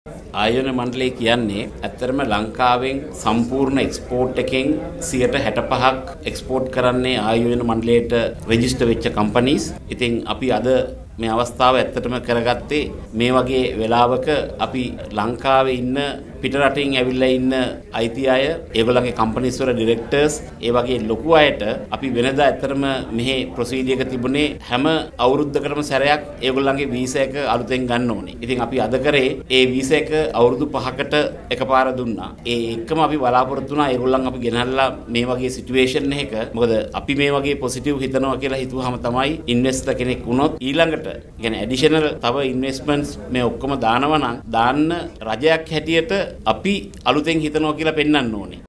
ආයෝජන මණ්ඩලය කියන්නේ ඇත්තටම ලංකාවෙන් සම්පූර්ණ එක්ස්පෝර්ට් එකෙන් 65% එක්ස්පෝර්ට් කරන්නේ ආයෝජන මණ්ඩලයට රෙජිස්ටර් වෙච්ච කම්පනීස්. ඉතින් අපි අද මේ අවස්ථාව ඇත්තටම කරගත්තේ මේ වගේ වෙලාවක අපි ලංකාවේ ඉන්න පිට රටින් ඇවිල්ලා ඉන්න IT අය, ඒගොල්ලන්ගේ කම්පනීස් වල ඩිරෙක්ටර්ස්, ඒ වගේ ලොකු අයට අපි වෙනදා ඇත්තටම මෙහි ප්‍රොසීඩර් එක තිබුණේ හැම අවුරුද්දකටම සැරයක් ඒගොල්ලන්ගේ වීසා එක අලුතෙන් ගන්න ඕනේ. ඉතින් අපි අද කරේ ඒ වීසා එක අවුරුදු 5කට එකපාර දුන්නා. ඒ එක්කම අපි බලාපොරොත්තු වුණා ඒගොල්ලන් අපි ගෙනල්ලා මේ වගේ සිටුේෂන් එකක, මොකද අපි මේ වගේ පොසිටිව් හිතනවා කියලා හිතුවාම තමයි ඉන්වෙස්ටර් කෙනෙක් වුණොත් ඊළඟට කියන්නේ ඇඩිෂනල් තව ඉන්වෙස්ට්මන්ට්ස් මේ ඔක්කොම දානවා නම් දාන්න රජයක් හැටියට අපි අලුතෙන් හිතනවා කියලා පෙන්වන්න ඕනේ.